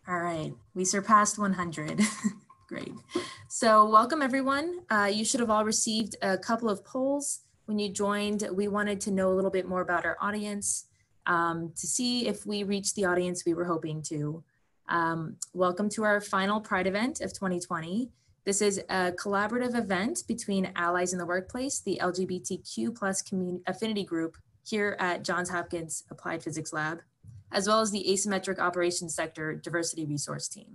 All right, we surpassed 100. Great. So welcome everyone. You should have all received a couple of polls when you joined. We wanted to know a little bit more about our audience to see if we reached the audience we were hoping to. Welcome to our final Pride event of 2020. This is a collaborative event between Allies in the Workplace, the LGBTQ plus affinity group here at Johns Hopkins Applied Physics Lab, as well as the Asymmetric Operations Sector Diversity Resource Team.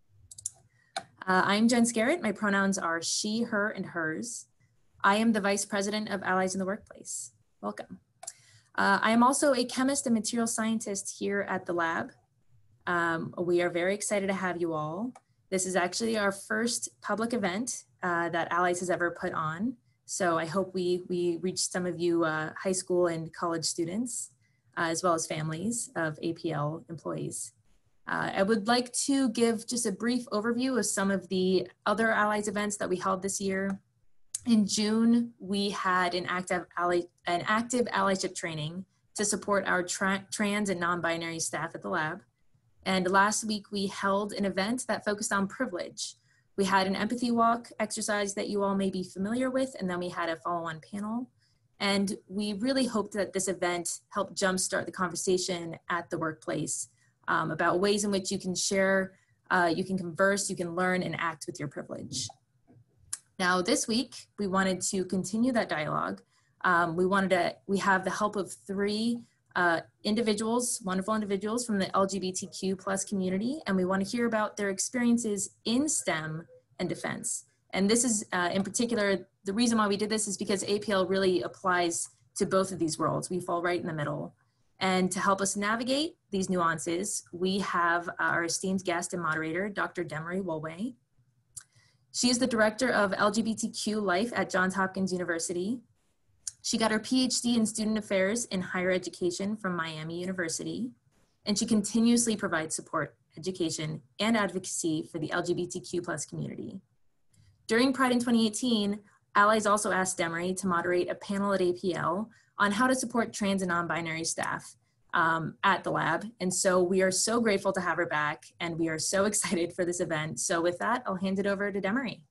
I'm Jen Skerritt. My pronouns are she, her, and hers. I am the Vice President of Allies in the Workplace. Welcome. I am also a chemist and material scientist here at the lab. We are very excited to have you all. This is actually our first public event that Allies has ever put on. So I hope we reach some of you high school and college students, as well as families of APL employees. I would like to give just a brief overview of some of the other Allies events that we held this year. In June, we had an active allyship training to support our trans and non-binary staff at the lab. And last week we held an event that focused on privilege. We had an empathy walk exercise that you all may be familiar with, and then we had a follow-on panel. And we really hoped that this event helped jumpstart the conversation at the workplace about ways in which you can share, you can converse, you can learn and act with your privilege. Now this week, we wanted to continue that dialogue. We have the help of three wonderful individuals from the LGBTQ plus community, and we want to hear about their experiences in STEM and defense. And this is, in particular, the reason why we did this is because APL really applies to both of these worlds. We fall right in the middle. And to help us navigate these nuances, we have our esteemed guest and moderator, Dr. Demere Woolway. She is the director of LGBTQ Life at Johns Hopkins University. She got her PhD in Student Affairs in Higher Education from Miami University, and she continuously provides support, education, and advocacy for the LGBTQ plus community. During Pride in 2018, Allies also asked Demere to moderate a panel at APL on how to support trans and non-binary staff at the lab. And so we are so grateful to have her back, and we are so excited for this event. So with that, I'll hand it over to Demere.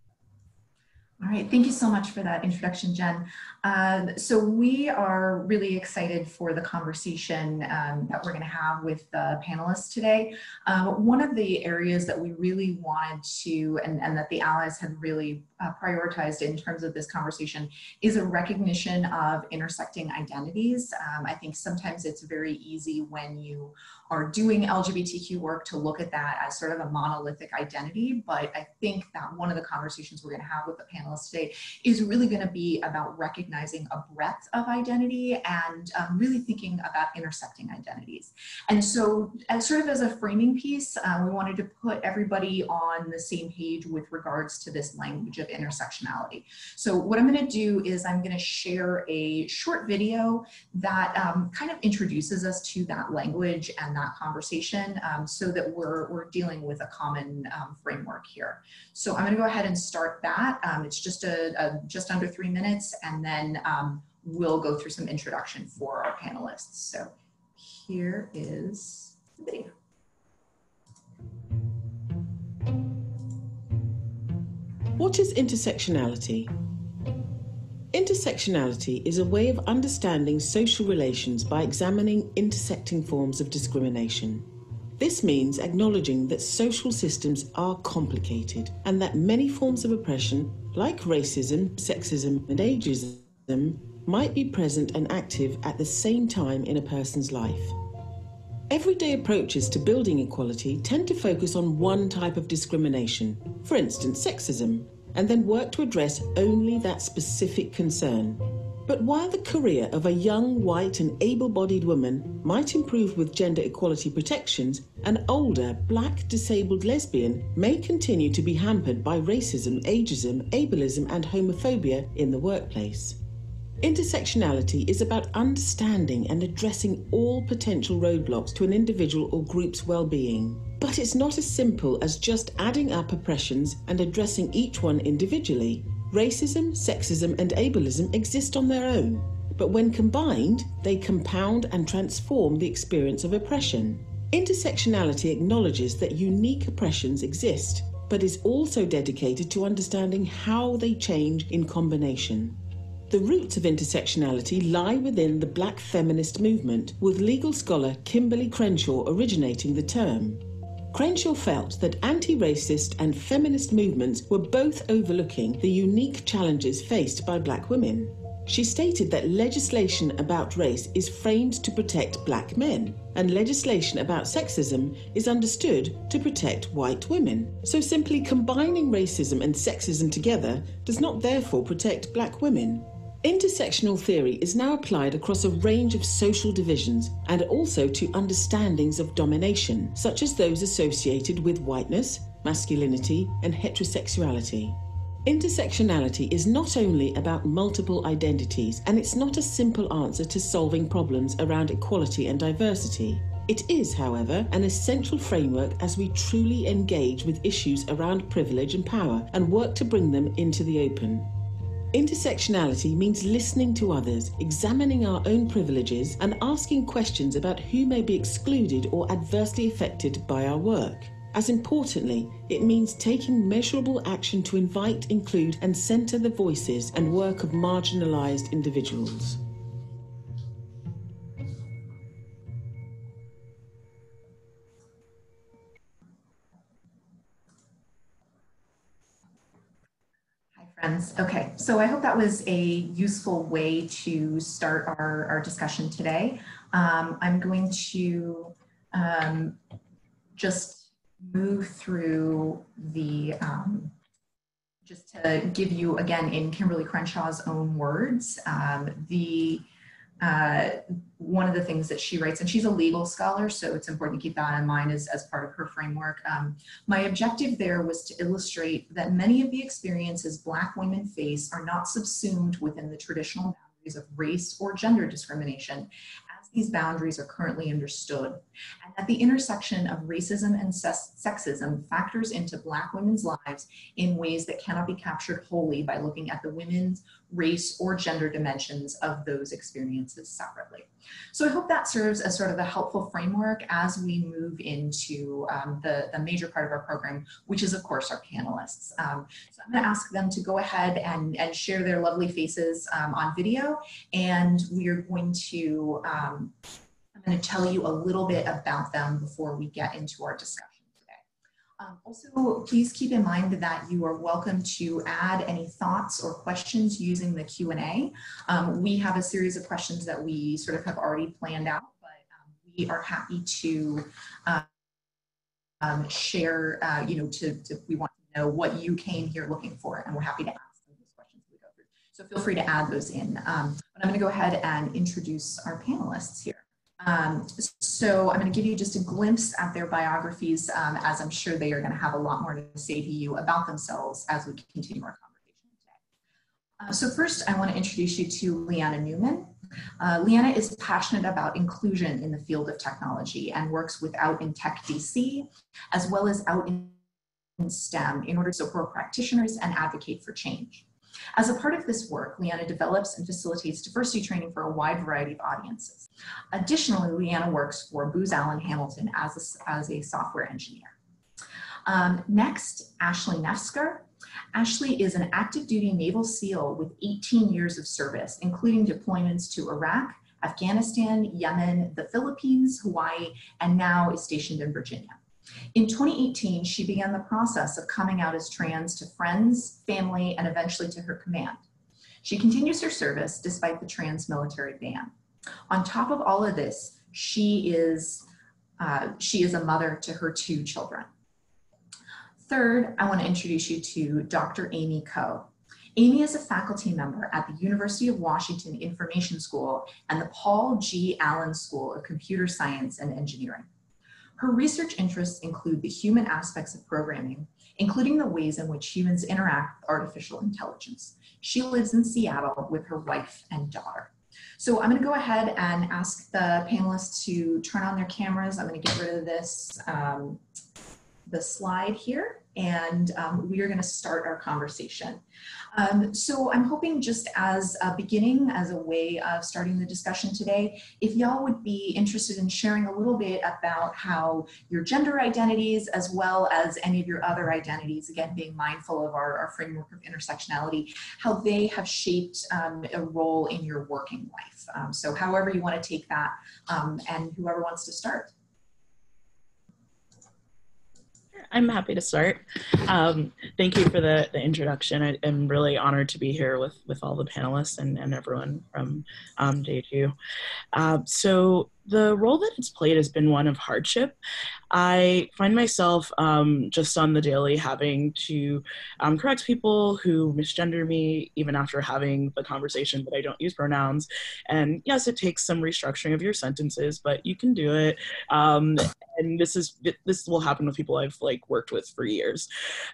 All right, thank you so much for that introduction, Jen. So we are really excited for the conversation that we're going to have with the panelists today. One of the areas that we really wanted to, and that the Allies had really prioritized in terms of this conversation, is a recognition of intersecting identities. I think sometimes it's very easy when you are doing LGBTQ work to look at that as sort of a monolithic identity, but I think that one of the conversations we're going to have with the panelists today is really going to be about recognizing a breadth of identity and really thinking about intersecting identities. And so as sort of as a framing piece, we wanted to put everybody on the same page with regards to this language of intersectionality. So what I'm going to do is I'm going to share a short video that kind of introduces us to that language and that conversation so that we're dealing with a common framework here. So I'm going to go ahead and start that. It's just just under 3 minutes, and then we'll go through some introduction for our panelists. So here is the video. What is intersectionality? Intersectionality is a way of understanding social relations by examining intersecting forms of discrimination. This means acknowledging that social systems are complicated and that many forms of oppression, like racism, sexism, and ageism, might be present and active at the same time in a person's life. Everyday approaches to building equality tend to focus on one type of discrimination, for instance, sexism, and then work to address only that specific concern. But while the career of a young, white, and able-bodied woman might improve with gender equality protections, an older, black, disabled lesbian may continue to be hampered by racism, ageism, ableism, and homophobia in the workplace. Intersectionality is about understanding and addressing all potential roadblocks to an individual or group's well-being. But it's not as simple as just adding up oppressions and addressing each one individually. Racism, sexism, and ableism exist on their own, but when combined, they compound and transform the experience of oppression. Intersectionality acknowledges that unique oppressions exist, but is also dedicated to understanding how they change in combination. The roots of intersectionality lie within the Black feminist movement, with legal scholar Kimberly Crenshaw originating the term. Crenshaw felt that anti-racist and feminist movements were both overlooking the unique challenges faced by Black women. She stated that legislation about race is framed to protect Black men, and legislation about sexism is understood to protect white women. So simply combining racism and sexism together does not therefore protect Black women. Intersectional theory is now applied across a range of social divisions and also to understandings of domination, such as those associated with whiteness, masculinity, and heterosexuality. Intersectionality is not only about multiple identities, and it's not a simple answer to solving problems around equality and diversity. It is, however, an essential framework as we truly engage with issues around privilege and power and work to bring them into the open. Intersectionality means listening to others, examining our own privileges, and asking questions about who may be excluded or adversely affected by our work. As importantly, it means taking measurable action to invite, include, and centre the voices and work of marginalised individuals. Friends. Okay, so I hope that was a useful way to start our discussion today. I'm going to just move through the, just to give you, again, in Kimberly Crenshaw's own words, one of the things that she writes, and she's a legal scholar, so it's important to keep that in mind as part of her framework. My objective there was to illustrate that many of the experiences Black women face are not subsumed within the traditional boundaries of race or gender discrimination, as these boundaries are currently understood, and that the intersection of racism and sexism factors into Black women's lives in ways that cannot be captured wholly by looking at the women's race or gender dimensions of those experiences separately. So I hope that serves as sort of a helpful framework as we move into the major part of our program, which is of course our panelists. So I'm gonna ask them to go ahead and share their lovely faces on video, and we are going to, I'm gonna tell you a little bit about them before we get into our discussion. Also, please keep in mind that you are welcome to add any thoughts or questions using the Q&A. We have a series of questions that we sort of have already planned out, but we are happy to share, we want to know what you came here looking for, and we're happy to ask some of those questions as we go through. So feel free to add those in. But I'm going to go ahead and introduce our panelists here. So I'm going to give you just a glimpse at their biographies, as I'm sure they are going to have a lot more to say to you about themselves as we continue our conversation today. So first, I want to introduce you to Lianna Newman. Lianna is passionate about inclusion in the field of technology and works with Out in Tech DC, as well as Out in STEM, in order to support practitioners and advocate for change. As a part of this work, Lianna develops and facilitates diversity training for a wide variety of audiences. Additionally, Lianna works for Booz Allen Hamilton as a software engineer. Next, Ashley Nefzger. Ashley is an active duty Naval SEAL with 18 years of service, including deployments to Iraq, Afghanistan, Yemen, the Philippines, Hawaii, and now is stationed in Virginia. In 2018, she began the process of coming out as trans to friends, family, and eventually to her command. She continues her service despite the trans military ban. On top of all of this, she is a mother to her 2 children. Third, I want to introduce you to Dr. Amy Coe. Amy is a faculty member at the University of Washington Information School and the Paul G. Allen School of Computer Science and Engineering. Her research interests include the human aspects of programming, including the ways in which humans interact with artificial intelligence. She lives in Seattle with her wife and daughter. So I'm going to go ahead and ask the panelists to turn on their cameras. I'm going to get rid of this the slide here, and we are going to start our conversation. So I'm hoping just as a beginning, as a way of starting the discussion today, if y'all would be interested in sharing a little bit about how your gender identities, as well as any of your other identities, again, being mindful of our framework of intersectionality, how they have shaped a role in your working life. So however you want to take that, and whoever wants to start. I'm happy to start. Thank you for the introduction. I'm really honored to be here with all the panelists and everyone from JHU. So the role that it's played has been one of hardship. I find myself just on the daily having to correct people who misgender me, even after having the conversation that I don't use pronouns. And yes, it takes some restructuring of your sentences, but you can do it. And this will happen with people I've worked with for years.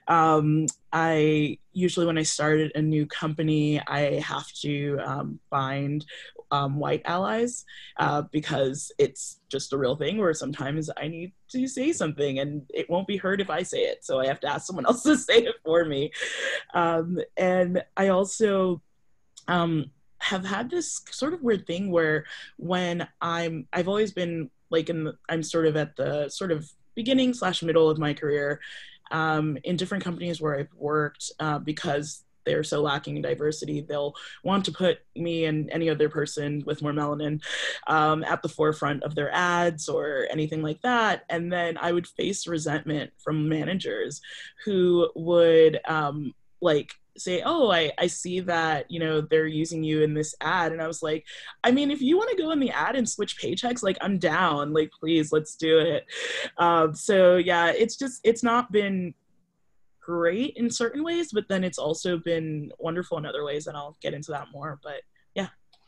I usually, when I started a new company, I have to find white allies because it's just a real thing where sometimes I need to say something and it won't be heard if I say it. So I have to ask someone else to say it for me. And I also have had this sort of weird thing where when I've always been I'm sort of at the sort of beginning / middle of my career in different companies where I've worked because they're so lacking in diversity, they'll want to put me and any other person with more melanin at the forefront of their ads or anything like that. And then I would face resentment from managers who would say, oh, I see that, they're using you in this ad. And I was like, I mean, if you want to go in the ad and switch paychecks, I'm down, please, let's do it. So yeah, it's not been great in certain ways, but then it's also been wonderful in other ways. And I'll get into that more, but yeah.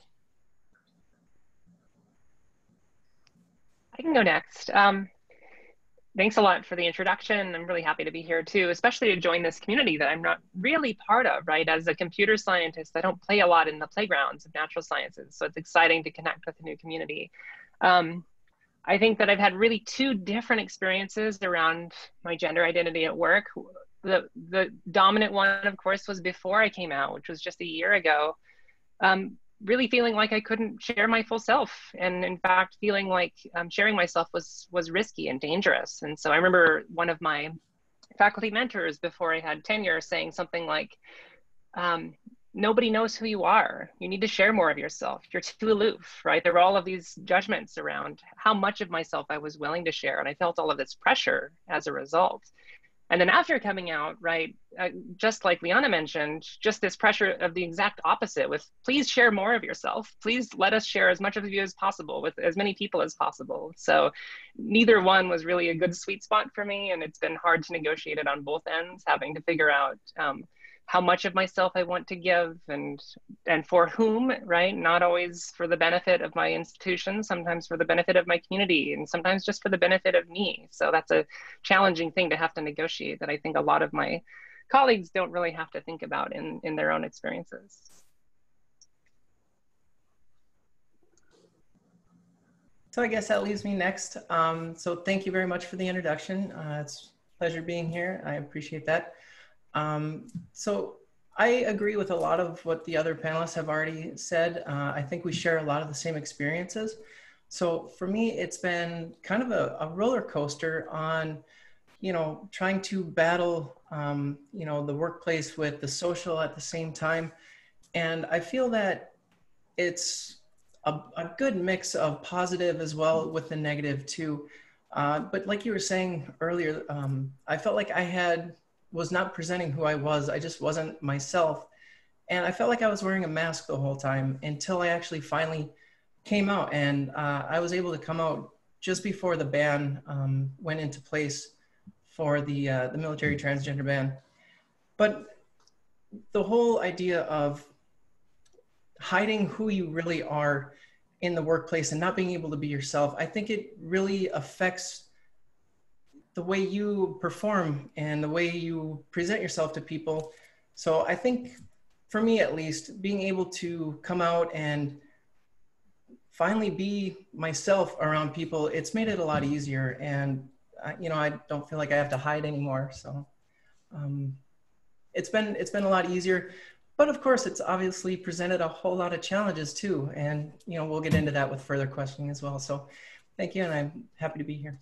I can go next. Thanks a lot for the introduction. I'm really happy to be here too, especially to join this community that I'm not really part of, right? As a computer scientist, I don't play a lot in the playgrounds of natural sciences. So it's exciting to connect with a new community. I think that I've had really two different experiences around my gender identity at work. The dominant one, of course, was before I came out, which was just a year ago. Really feeling like I couldn't share my full self. And in fact, feeling like sharing myself was risky and dangerous. And so I remember one of my faculty mentors before I had tenure saying something like, nobody knows who you are. You need to share more of yourself. You're too aloof, right? There were all of these judgments around how much of myself I was willing to share. And I felt all of this pressure as a result. And then after coming out, right, just like Lianna mentioned, just this pressure of the exact opposite with, please share more of yourself. Please let us share as much of you as possible with as many people as possible. So neither one was really a good sweet spot for me. And it's been hard to negotiate it on both ends, having to figure out how much of myself I want to give and for whom, right? Not always for the benefit of my institution, sometimes for the benefit of my community, and sometimes just for the benefit of me. So that's a challenging thing to have to negotiate that I think a lot of my colleagues don't really have to think about in their own experiences. So I guess that leaves me next. So thank you very much for the introduction. It's a pleasure being here. I appreciate that. So I agree with a lot of what the other panelists have already said. I think we share a lot of the same experiences. So for me, it's been kind of a roller coaster on, trying to battle, the workplace with the social at the same time. And I feel that it's a good mix of positive as well with the negative too. But like you were saying earlier, I felt like was not presenting who I was. I just wasn't myself. And I felt like I was wearing a mask the whole time until I actually finally came out. And I was able to come out just before the ban went into place for the military transgender ban. But the whole idea of hiding who you really are in the workplace and not being able to be yourself, I think it really affects the way you perform and the way you present yourself to people. So I think, for me at least, being able to come out and finally be myself around people, it's made it a lot easier. And you know, I don't feel like I have to hide anymore. So it's been a lot easier. But of course, it's obviously presented a whole lot of challenges too. And, you know, we'll get into that with further questioning as well. So thank you, and I'm happy to be here.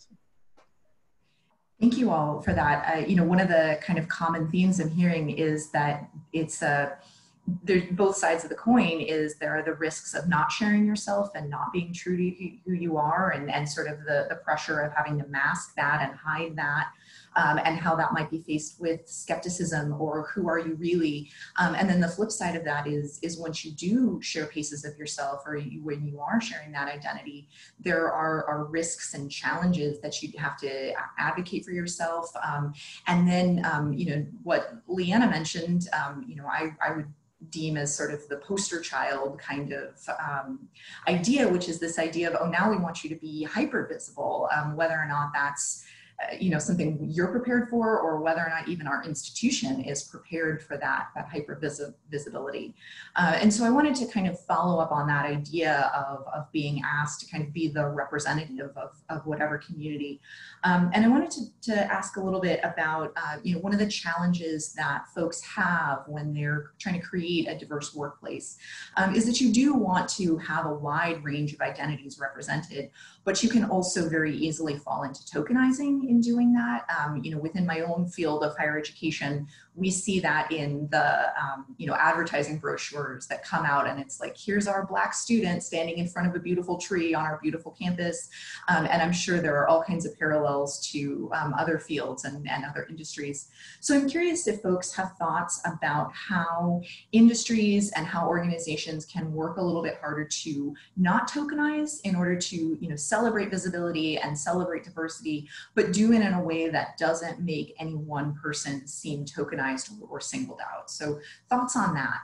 Thank you all for that. You know, one of the kind of common themes I'm hearing is that it's there's both sides of the coin. Is there are the risks of not sharing yourself and not being true to who you are, and sort of the pressure of having to mask that and hide that, and how that might be faced with skepticism or who are you really. And then the flip side of that is once you do share pieces of yourself, or when you are sharing that identity, there are risks and challenges that you have to advocate for yourself. And then, you know, what Lianna mentioned, you know, I would deem as sort of the poster child kind of idea, which is this idea of, oh, now we want you to be hyper visible, whether or not that's you know, something you're prepared for, or whether or not even our institution is prepared for that hyper visibility. And so I wanted to kind of follow up on that idea of being asked to kind of be the representative of whatever community. And I wanted to ask a little bit about, you know, one of the challenges that folks have when they're trying to create a diverse workplace is that you do want to have a wide range of identities represented, but you can also very easily fall into tokenizing in doing that. You know, within my own field of higher education, we see that in the, you know, advertising brochures that come out, and it's like, here's our Black student standing in front of a beautiful tree on our beautiful campus. And I'm sure there are all kinds of parallels to other fields and other industries. So I'm curious if folks have thoughts about how industries and how organizations can work a little bit harder to not tokenize in order to, you know, celebrate visibility and celebrate diversity, but do it in a way that doesn't make any one person seem tokenized or singled out. So thoughts on that?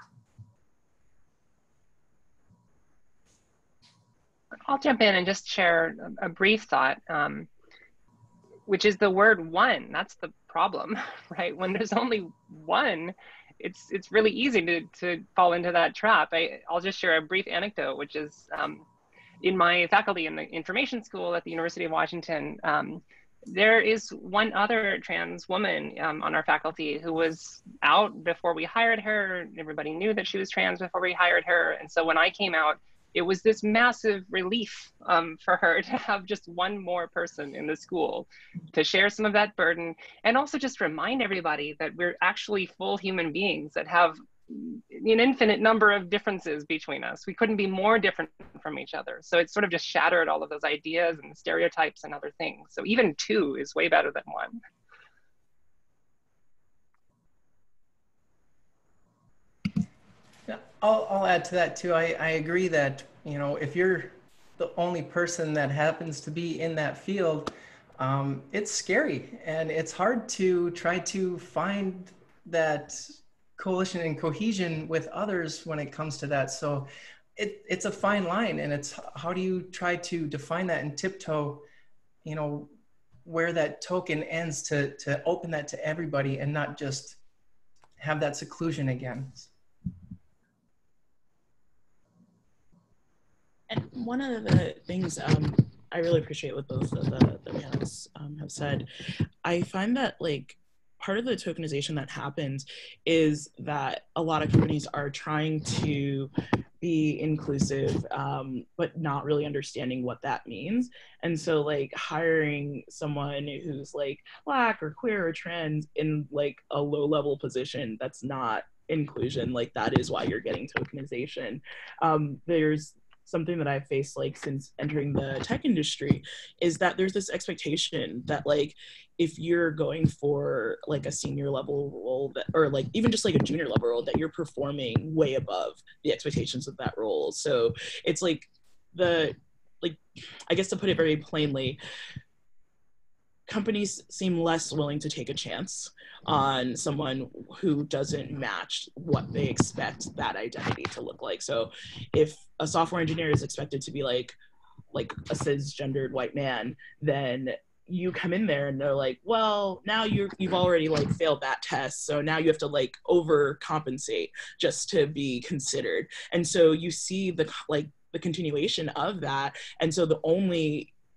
I'll jump in and just share a brief thought, which is the word one. That's the problem, right? When there's only one, it's really easy to fall into that trap. I'll just share a brief anecdote, which is in my faculty in the information school at the University of Washington, there is one other trans woman on our faculty who was out before we hired her. Everybody knew that she was trans before we hired her. And so when I came out, it was this massive relief for her to have just one more person in the school to share some of that burden, and also just remind everybody that we're actually full human beings that have an infinite number of differences between us. We couldn't be more different from each other. So it sort of just shattered all of those ideas and stereotypes and other things. So even two is way better than one. Yeah, I'll add to that too. I agree that, you know, if you're the only person that happens to be in that field, it's scary, and it's hard to try to find that coalition and cohesion with others when it comes to that. So it's a fine line, and it's how do you try to define that and tiptoe, you know, where that token ends to open that to everybody and not just have that seclusion again. And one of the things I really appreciate what both of the panelists have said, I find that like part of the tokenization that happens is that a lot of companies are trying to be inclusive, but not really understanding what that means. And so like hiring someone who's like Black or queer or trans in like a low level position, that's not inclusion. Like that is why you're getting tokenization. There's something that I've faced like since entering the tech industry is that there's this expectation that like if you're going for like a senior level role that, or like even just like a junior level role, that you're performing way above the expectations of that role. So it's like I guess to put it very plainly, companies seem less willing to take a chance on someone who doesn't match what they expect that identity to look like. So if a software engineer is expected to be like a cisgendered white man, then you come in there and they're like, well, now you've already like failed that test, so now you have to like overcompensate just to be considered. And so you see the continuation of that. And so the only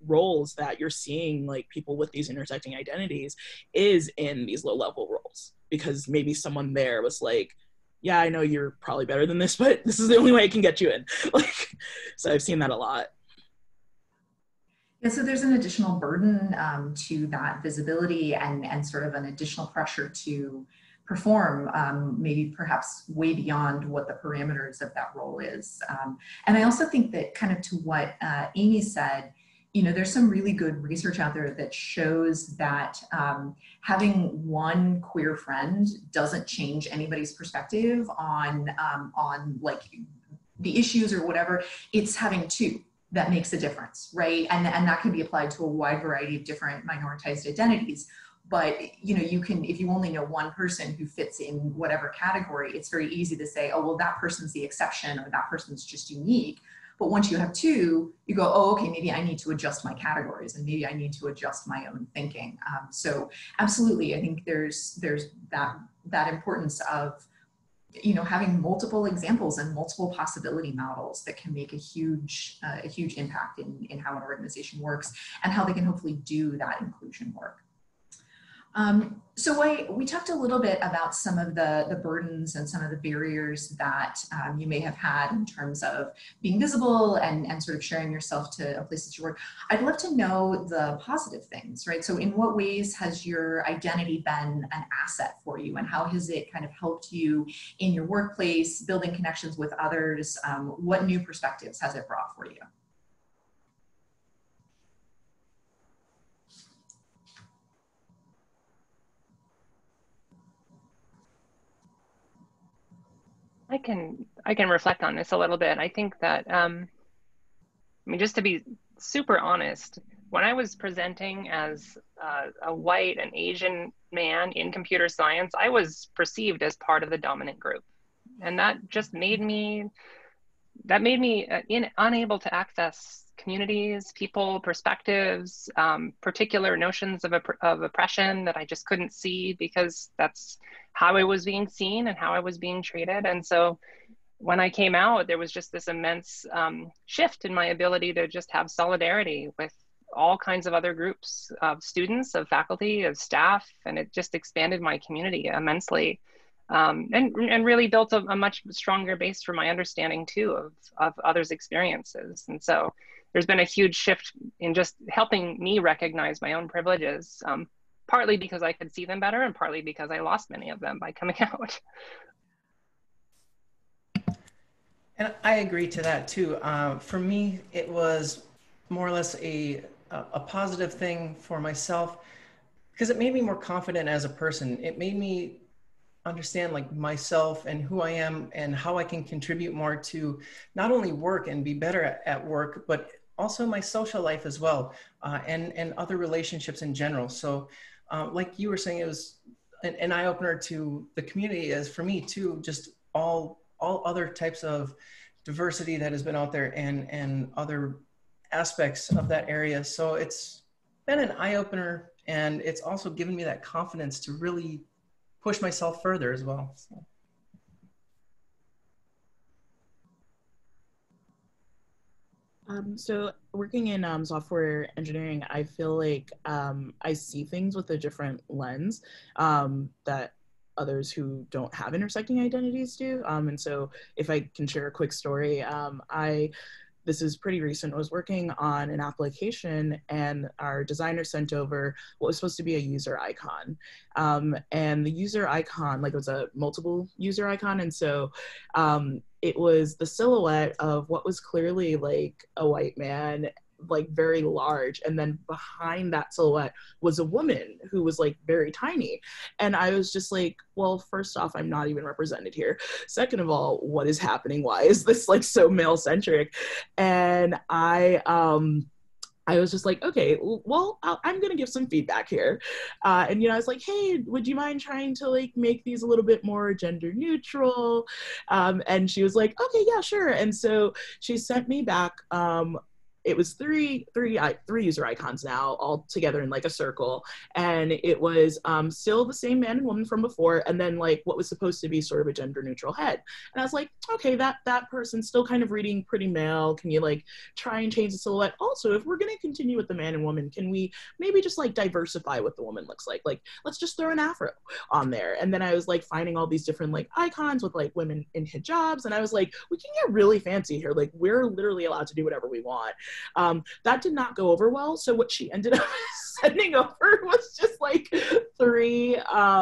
roles that you're seeing like people with these intersecting identities is in these low level roles, because maybe someone there was like, yeah, I know you're probably better than this, but this is the only way I can get you in. Like, so I've seen that a lot. Yeah, so there's an additional burden to that visibility and sort of an additional pressure to perform, maybe perhaps way beyond what the parameters of that role is. And I also think that, kind of to what Amy said, you know, there's some really good research out there that shows that having one queer friend doesn't change anybody's perspective on like the issues or whatever. It's having two that makes a difference, right? And that can be applied to a wide variety of different minoritized identities. But, you know, you can, if you only know one person who fits in whatever category, it's very easy to say, oh, well, that person's the exception, or that person's just unique. But once you have two, you go, oh, okay, maybe I need to adjust my categories, and maybe I need to adjust my own thinking. So absolutely, I think there's that importance of, you know, having multiple examples and multiple possibility models that can make a huge impact in how an organization works and how they can hopefully do that inclusion work. So we talked a little bit about some of the burdens and some of the barriers that you may have had in terms of being visible and sort of sharing yourself to places you work. I'd love to know the positive things, right? So in what ways has your identity been an asset for you, and how has it kind of helped you in your workplace, building connections with others? What new perspectives has it brought for you? I can reflect on this a little bit. I think that, I mean, just to be super honest, when I was presenting as a white and Asian man in computer science, I was perceived as part of the dominant group. And that just made me, unable to access communities, people, perspectives, particular notions of oppression that I just couldn't see, because that's how I was being seen and how I was being treated. And so when I came out, there was just this immense shift in my ability to just have solidarity with all kinds of other groups of students, of faculty, of staff, and it just expanded my community immensely. And really built a much stronger base for my understanding too of others' experiences. And so there's been a huge shift in just helping me recognize my own privileges, partly because I could see them better and partly because I lost many of them by coming out. And I agree to that too. For me, it was more or less a positive thing for myself, because it made me more confident as a person. It made me understand like myself and who I am and how I can contribute more to not only work and be better at work, but also my social life as well, and other relationships in general. So like you were saying, it was an eye-opener to the community, as for me too, just all other types of diversity that has been out there and other aspects of that area. So it's been an eye-opener, and it's also given me that confidence to really push myself further as well. So. So working in software engineering, I feel like I see things with a different lens that others who don't have intersecting identities do. And so if I can share a quick story, this is pretty recent. I was working on an application, and our designer sent over what was supposed to be a user icon. And the user icon, like, it was a multiple user icon. And so it was the silhouette of what was clearly like a white man, like very large, and then behind that silhouette was a woman who was like very tiny. And I was just like, well, first off, I'm not even represented here. Second of all, what is happening? Why is this like so male centric? And I was just like, okay, well, I'm going to give some feedback here. And, you know, I was like, hey, would you mind trying to like make these a little bit more gender neutral? And she was like, okay, yeah, sure. And so she sent me back it was three user icons now, all together in like a circle, and it was still the same man and woman from before, and then like what was supposed to be sort of a gender neutral head. And I was like, okay, that person's still kind of reading pretty male. Can you like try and change the silhouette? Also, if we're going to continue with the man and woman, can we maybe just like diversify what the woman looks like? Like, let's just throw an afro on there. And then I was like finding all these different like icons with like women in hijabs, and I was like, we can get really fancy here. Like, we're literally allowed to do whatever we want. That did not go over well. So what she ended up sending over was just like three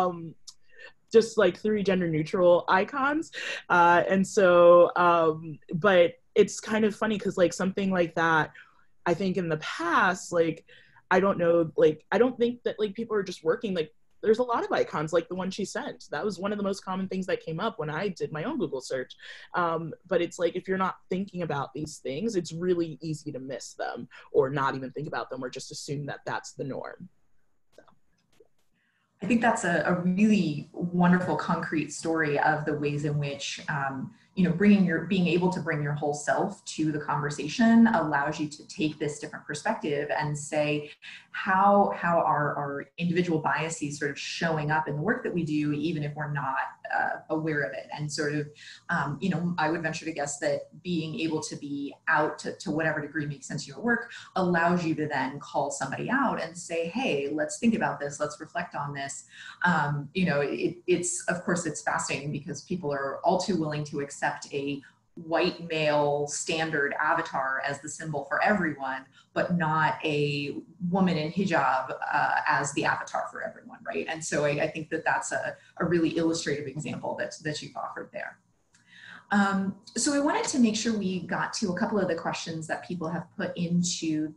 gender neutral icons. And so, but it's kind of funny because like something like that, I think in the past, like, I don't know, like, I don't think that like people are just working, like, there's a lot of icons like the one she sent. That was one of the most common things that came up when I did my own Google search. But it's like, if you're not thinking about these things, it's really easy to miss them or not even think about them or just assume that that's the norm. So. I think that's a really wonderful concrete story of the ways in which you know, being able to bring your whole self to the conversation allows you to take this different perspective and say how are our individual biases sort of showing up in the work that we do, even if we're not aware of it. And sort of, you know, I would venture to guess that being able to be out to whatever degree makes sense to your work allows you to then call somebody out and say, hey, let's think about this, let's reflect on this. You know, it's, of course, it's fascinating because people are all too willing to accept a white male standard avatar as the symbol for everyone, but not a woman in hijab as the avatar for everyone, right? And so I think that that's a really illustrative example that you've offered there. So I wanted to make sure we got to a couple of the questions that people have put into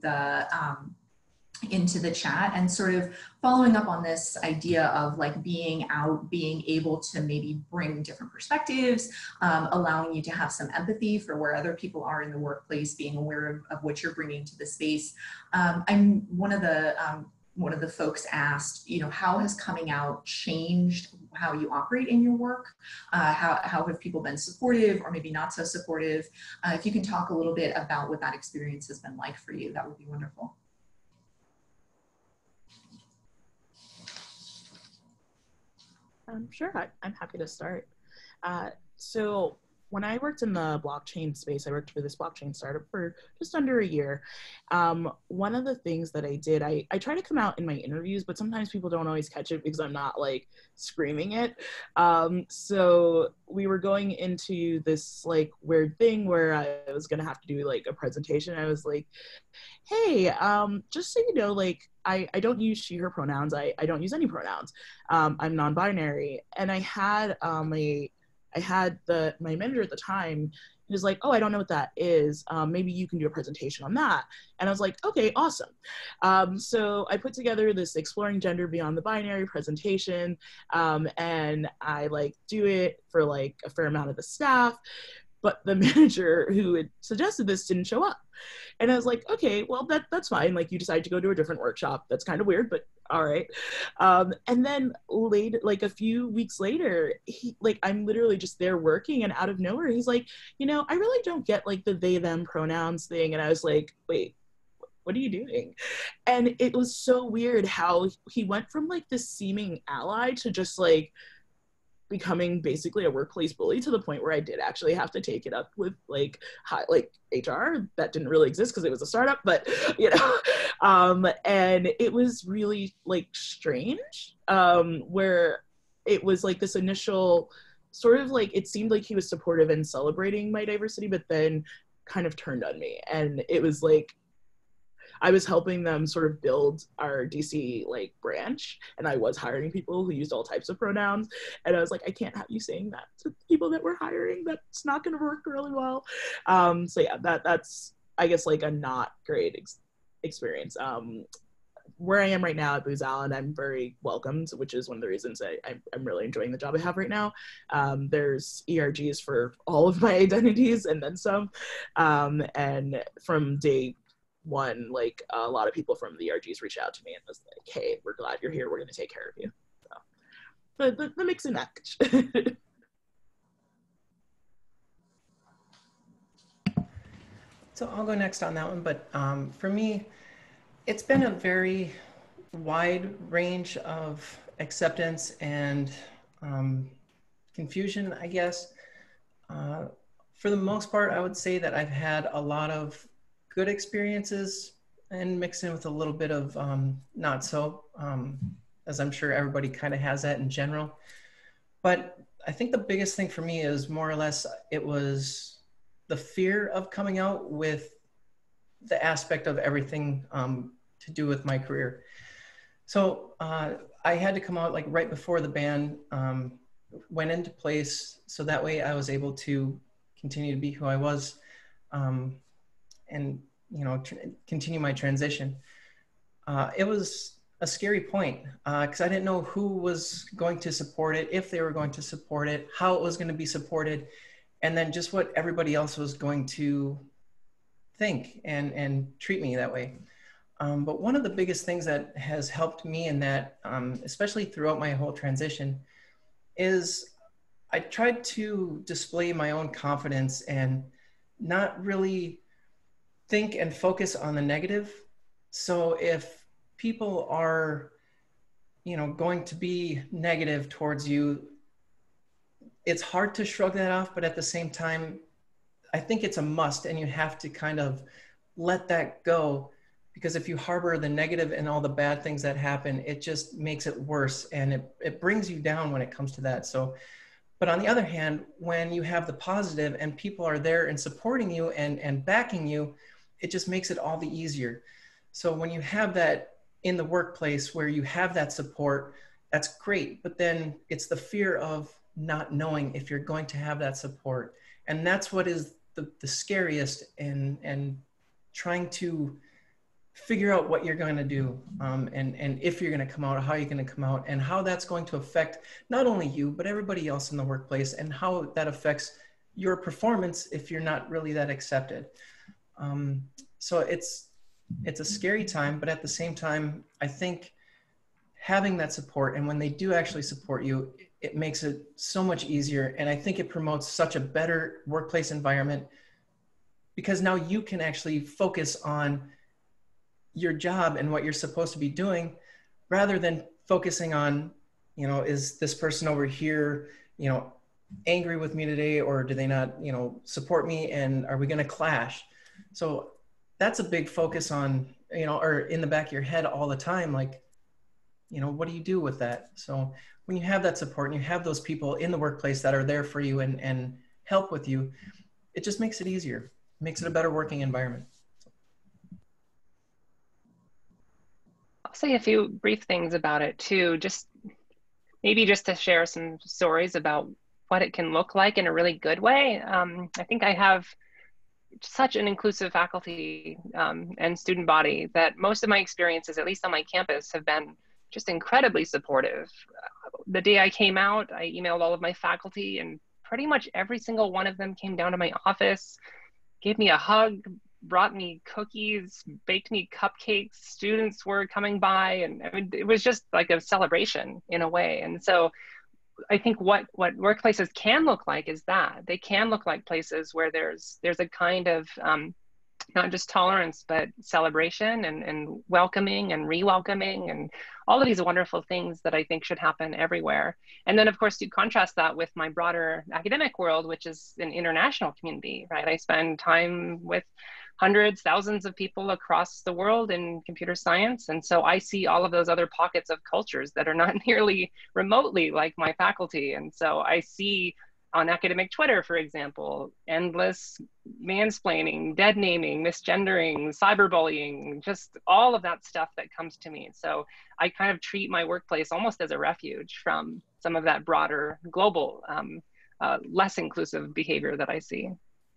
the chat, and sort of following up on this idea of like being out, being able to maybe bring different perspectives, allowing you to have some empathy for where other people are in the workplace, being aware of what you're bringing to the space. I'm one of the folks asked, you know, how has coming out changed how you operate in your work? How have people been supportive or maybe not so supportive? If you can talk a little bit about what that experience has been like for you, that would be wonderful. Sure, I'm happy to start. So when I worked in the blockchain space, I worked for this blockchain startup for just under a year. One of the things that I did, I try to come out in my interviews, but sometimes people don't always catch it because I'm not like screaming it. So we were going into this like weird thing where I was gonna have to do like a presentation. I was like, hey, just so you know, like, I don't use she, her pronouns. I don't use any pronouns. I'm non-binary. And I had my manager at the time, he was like, oh, I don't know what that is. Maybe you can do a presentation on that. And I was like, okay, awesome. So I put together this Exploring Gender Beyond the Binary presentation, and I like do it for like a fair amount of the staff. But the manager who had suggested this didn't show up. And I was like, okay, well, that's fine. Like, you decided to go to a different workshop. That's kind of weird, but all right. And then later, like a few weeks later, I'm literally just there working, and out of nowhere, he's like, you know, I really don't get like the they, them pronouns thing. And I was like, wait, what are you doing? And it was so weird how he went from like this seeming ally to just like becoming basically a workplace bully, to the point where I did actually have to take it up with like HR. That didn't really exist because it was a startup, but you know, and it was really like strange, where it was like this initial sort of like, it seemed like he was supportive and celebrating my diversity, but then kind of turned on me. And it was like, I was helping them sort of build our DC like branch, and I was hiring people who used all types of pronouns, and I was like, I can't have you saying that to people that we're hiring. That's not going to work really well. So yeah, that's I guess like a not great experience. Where I am right now at Booz Allen, I'm very welcomed, which is one of the reasons I'm really enjoying the job I have right now. There's ERGs for all of my identities and then some, and from day one, like a lot of people from the ERGs reached out to me and was like, hey, we're glad you're here, we're going to take care of you. So the mix and match. So I'll go next on that one, but for me, it's been a very wide range of acceptance and confusion, I guess. For the most part, I would say that I've had a lot of good experiences and mixed in with a little bit of not so, as I'm sure everybody kind of has that in general. But I think the biggest thing for me is more or less, it was the fear of coming out with the aspect of everything to do with my career. So I had to come out like right before the ban went into place. So that way I was able to continue to be who I was and, you know, continue my transition. It was a scary point because I didn't know who was going to support it, if they were going to support it, how it was going to be supported, and then just what everybody else was going to think and treat me that way. But one of the biggest things that has helped me in that, especially throughout my whole transition, is I tried to display my own confidence and not really think and focus on the negative. So if people are, you know, going to be negative towards you, it's hard to shrug that off, but at the same time, I think it's a must, and you have to kind of let that go, because if you harbor the negative and all the bad things that happen, it just makes it worse, and it brings you down when it comes to that. So, but on the other hand, when you have the positive and people are there and supporting you and backing you, it just makes it all the easier. So when you have that in the workplace where you have that support, that's great. But then it's the fear of not knowing if you're going to have that support. And that's what is the scariest, and trying to figure out what you're going to do, and if you're going to come out, or how you're going to come out, and how that's going to affect not only you, but everybody else in the workplace, and how that affects your performance if you're not really that accepted. So it's a scary time, but at the same time, I think having that support, and when they do actually support you, it makes it so much easier. And I think it promotes such a better workplace environment, because now you can actually focus on your job and what you're supposed to be doing, rather than focusing on, you know, is this person over here, you know, angry with me today, or do they not, you know, support me, and are we going to clash? So that's a big focus on, you know, or in the back of your head all the time, like, you know, what do you do with that? So when you have that support and you have those people in the workplace that are there for you and help with you, it just makes it easier. It makes it a better working environment. I'll say a few brief things about it too, just maybe just to share some stories about what it can look like in a really good way. I think I have such an inclusive faculty and student body that most of my experiences, at least on my campus, have been just incredibly supportive. The day I came out, I emailed all of my faculty, and pretty much every single one of them came down to my office, gave me a hug, brought me cookies, baked me cupcakes. Students were coming by, and I mean, it was just like a celebration in a way. And so I think what workplaces can look like is that they can look like places where there's a kind of not just tolerance, but celebration and welcoming and re-welcoming and all of these wonderful things that I think should happen everywhere. And then of course, you contrast that with my broader academic world, which is an international community, right? I spend time with hundreds, thousands of people across the world in computer science. And so I see all of those other pockets of cultures that are not nearly remotely like my faculty. And so I see on academic Twitter, for example, endless mansplaining, dead naming, misgendering, cyberbullying, just all of that stuff that comes to me. So I kind of treat my workplace almost as a refuge from some of that broader global, less inclusive behavior that I see.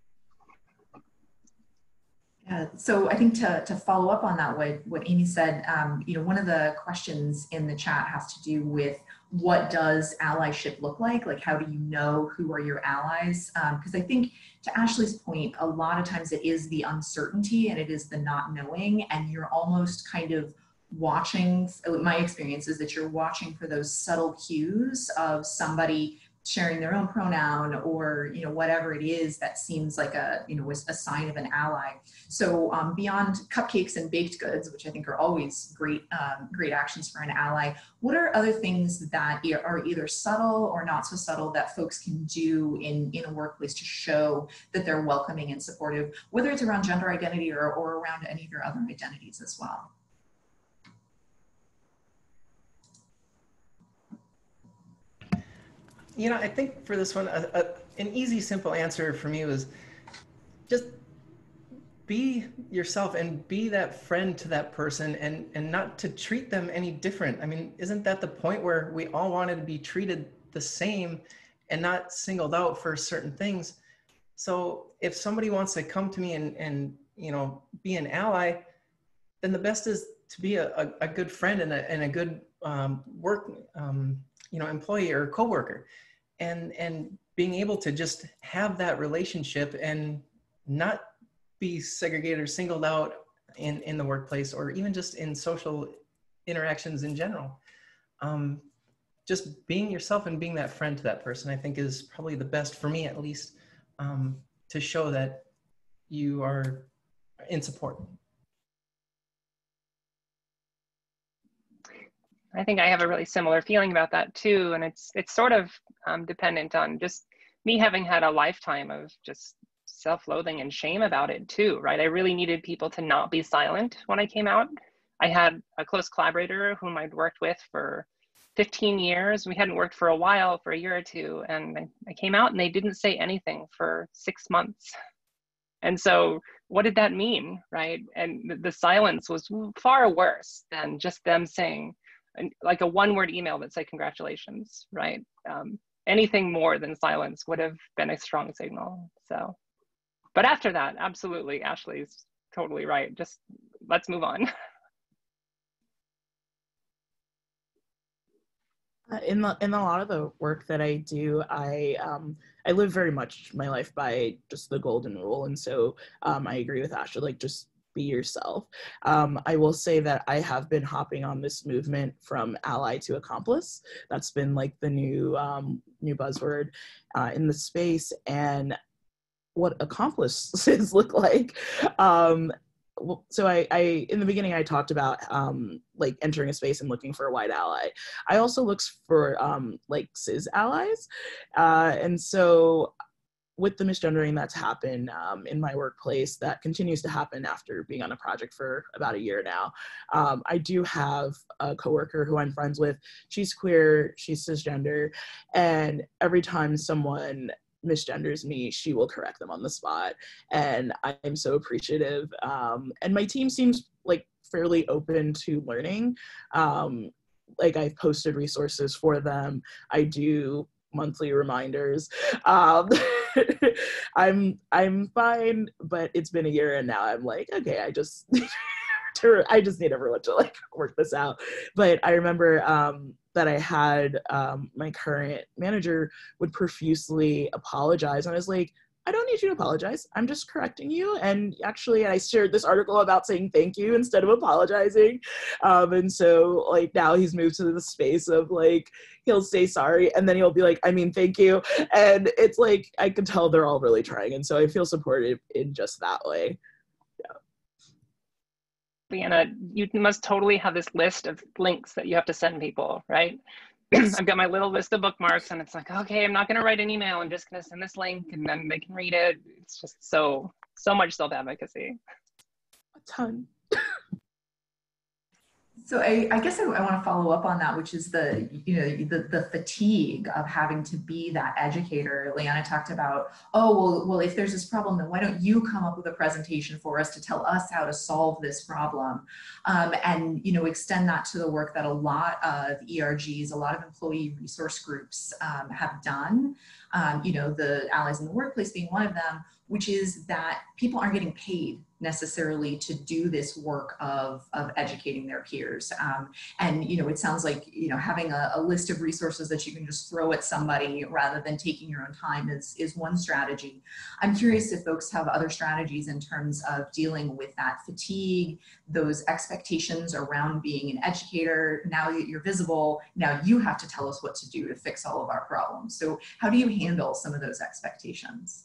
Yeah, so I think to follow up on that, what Amy said, you know, one of the questions in the chat has to do with what does allyship look like? Like, how do you know who are your allies? Because I think to Ashley's point, a lot of times it is the uncertainty and it is the not knowing, and you're almost kind of watching, my experience is that you're watching for those subtle cues of somebody sharing their own pronoun, or whatever it is that seems like a a sign of an ally. So beyond cupcakes and baked goods, which I think are always great actions for an ally, what are other things that are either subtle or not so subtle that folks can do in a workplace to show that they're welcoming and supportive, whether it's around gender identity or around any of your other identities as well? I think for this one, an easy, simple answer for me was just be yourself and be that friend to that person, and not to treat them any different. I mean, isn't that the point where we all wanted to be treated the same and not singled out for certain things? So if somebody wants to come to me and be an ally, then the best is to be a good friend and a good work employee or coworker. And being able to just have that relationship and not be segregated or singled out in the workplace, or even just in social interactions in general. Just being yourself and being that friend to that person, I think, is probably the best, for me at least, to show that you are in support. I think I have a really similar feeling about that too. And it's sort of dependent on just me having had a lifetime of just self-loathing and shame about it too, right? I really needed people to not be silent when I came out. I had a close collaborator whom I'd worked with for 15 years. We hadn't worked for a while, for a year or two. And I came out and they didn't say anything for 6 months. And so what did that mean, right? And the silence was far worse than just them saying, like a one-word email that said congratulations, right? Anything more than silence would have been a strong signal. So, but after that, absolutely, Ashley's totally right. Just let's move on. In a lot of the work that I do, I live very much my life by just the golden rule, and so I agree with Ashley. Like, just be yourself. I will say that I have been hopping on this movement from ally to accomplice. That's been like the new buzzword in the space. And what accomplices look like. So I in the beginning I talked about like entering a space and looking for a white ally. I also looked for like cis allies, and so with the misgendering that's happened in my workplace, that continues to happen after being on a project for about a year now. I do have a coworker who I'm friends with. She's queer, she's cisgender, and every time someone misgenders me, she will correct them on the spot. And I'm so appreciative. And my team seems like fairly open to learning. Like, I've posted resources for them. I do monthly reminders. I'm fine, but it's been a year and now I'm like, okay, I just need everyone to like work this out. But I remember that I had my current manager would profusely apologize, and I was like, I don't need you to apologize. I'm just correcting you. And actually, I shared this article about saying thank you instead of apologizing. And so like now he's moved to the space of like, he'll say sorry and then he'll be like, I mean, thank you. And it's like, I can tell they're all really trying. And so I feel supported in just that way. Yeah. Lianna, you must totally have this list of links that you have to send people, right? I've got my little list of bookmarks and it's like, okay, I'm not going to write an email. I'm just going to send this link and then they can read it. It's just so much self-advocacy. A ton. So I guess I want to follow up on that, which is the fatigue of having to be that educator. Lianna talked about, oh, well, if there's this problem, then why don't you come up with a presentation for us to tell us how to solve this problem? And, extend that to the work that a lot of ERGs, a lot of employee resource groups have done. The Allies in the Workplace being one of them, which is that people aren't getting paid necessarily to do this work of educating their peers. And, you know, it sounds like, you know, having a list of resources that you can just throw at somebody rather than taking your own time is one strategy. I'm curious if folks have other strategies in terms of dealing with that fatigue, those expectations around being an educator. Now that you're visible, now you have to tell us what to do to fix all of our problems. So how do you handle some of those expectations?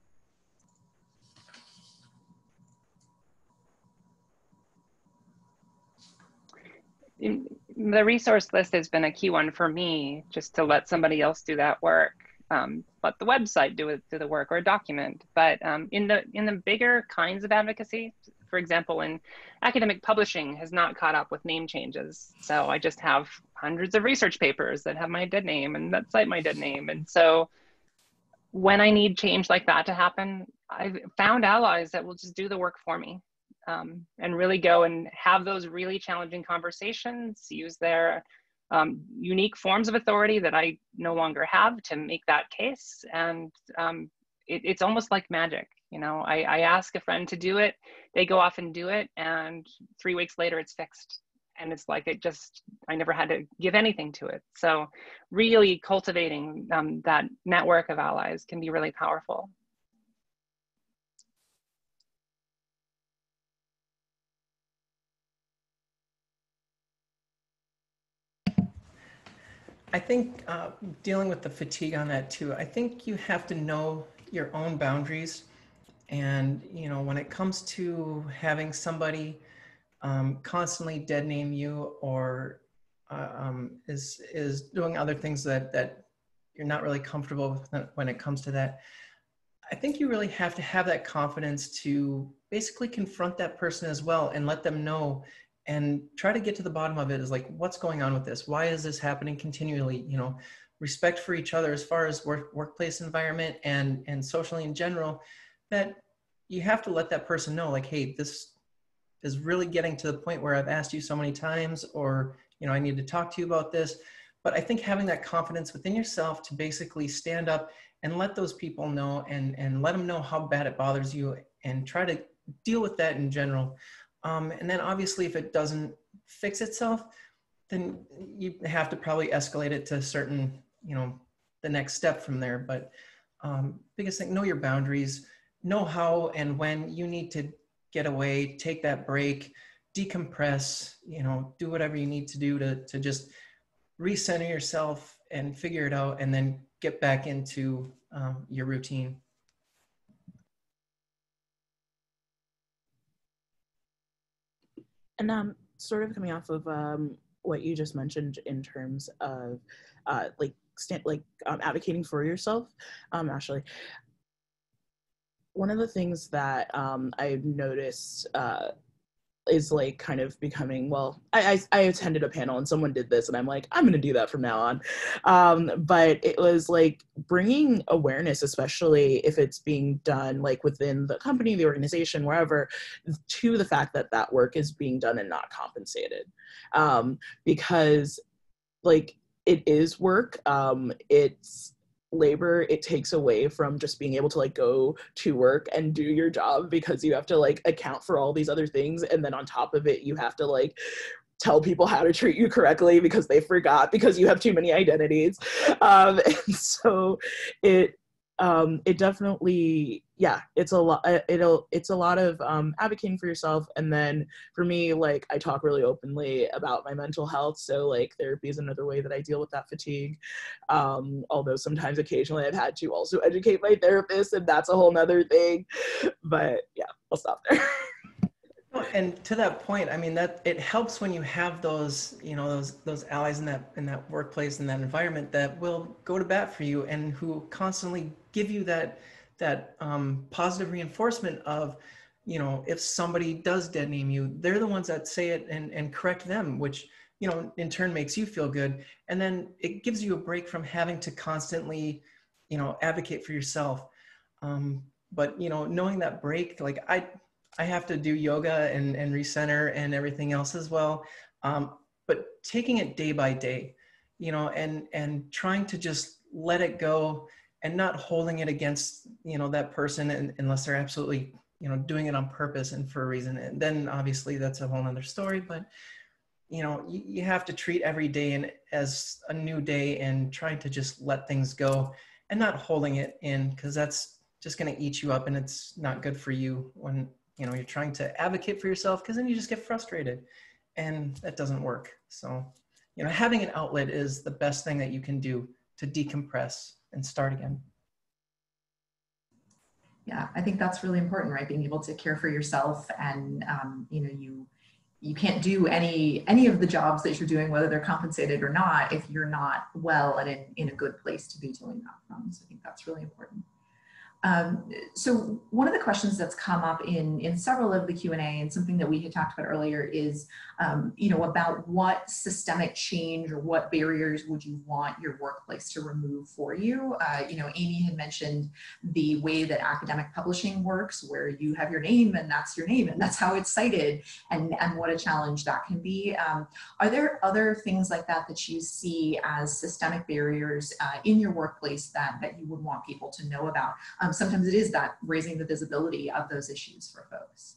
The resource list has been a key one for me, just to let somebody else do that work. Let the website do the work, or a document. But in the bigger kinds of advocacy, for example, in academic publishing has not caught up with name changes. So I just have hundreds of research papers that have my dead name and that cite my dead name. And so when I need change like that to happen, I've found allies that will just do the work for me. And really go and have those really challenging conversations, use their unique forms of authority that I no longer have to make that case. And it's almost like magic. You know, I ask a friend to do it, they go off and do it, and 3 weeks later it's fixed. And it's like I never had to give anything to it. So really cultivating that network of allies can be really powerful. I think dealing with the fatigue on that too, I think you have to know your own boundaries. And, you know, when it comes to having somebody constantly dead name you, or is doing other things that you're not really comfortable with when it comes to that, I think you really have to have that confidence to basically confront that person as well and let them know, and try to get to the bottom of it. Is like, what's going on with this? Why is this happening continually? You know, respect for each other as far as workplace environment and socially in general, that you have to let that person know, like, hey, this is really getting to the point where I've asked you so many times, or, you know, I need to talk to you about this. But I think having that confidence within yourself to basically stand up and let those people know, and let them know how bad it bothers you, and try to deal with that in general. And then obviously if it doesn't fix itself, then you have to probably escalate it to a certain, you know, the next step from there. But biggest thing, know your boundaries, know how and when you need to get away, take that break, decompress, you know, do whatever you need to do to just recenter yourself and figure it out, and then get back into your routine. And sort of coming off of what you just mentioned in terms of advocating for yourself, Ashley, one of the things that I've noticed is like kind of becoming, well, I attended a panel and someone did this and I'm like, I'm going to do that from now on. But it was like bringing awareness, especially if it's being done like within the company, the organization, wherever, to the fact that that work is being done and not compensated. Because like it is work, it's labor, it takes away from just being able to like go to work and do your job, because you have to like account for all these other things, and then on top of it you have to like tell people how to treat you correctly because they forgot, because you have too many identities. And so it definitely, yeah, it's a lot. It's a lot of advocating for yourself. And then for me, like I talk really openly about my mental health. So like therapy is another way that I deal with that fatigue. Although sometimes occasionally I've had to also educate my therapist, and that's a whole nother thing. But yeah, I'll stop there. And to that point, I mean, that it helps when you have those, you know, those allies in that workplace, in that environment, that will go to bat for you and who constantly give you that positive reinforcement of, you know, if somebody does dead name you, they're the ones that say it and correct them, which, you know, in turn makes you feel good. And then it gives you a break from having to constantly, you know, advocate for yourself. But, you know, knowing that break, like I have to do yoga and recenter and everything else as well. But taking it day by day, you know, and trying to just let it go and not holding it against, that person unless they're absolutely, doing it on purpose and for a reason. And then obviously that's a whole nother story, but you have to treat every day as a new day and try to just let things go and not holding it in, because that's just going to eat you up, and it's not good for you when, you're trying to advocate for yourself, because then you just get frustrated and that doesn't work. So, having an outlet is the best thing that you can do to decompress and start again. Yeah, I think that's really important, right? Being able to care for yourself, and you can't do any of the jobs that you're doing, whether they're compensated or not, if you're not well and in a good place to be doing that from. So I think that's really important. So one of the questions that's come up in several of the Q&A, and something that we had talked about earlier, is about what systemic change or what barriers would you want your workplace to remove for you. Amy had mentioned the way that academic publishing works, where you have your name and that's your name and that's how it's cited, and what a challenge that can be. Are there other things like that that you see as systemic barriers in your workplace that you would want people to know about? Sometimes it is that raising the visibility of those issues for folks.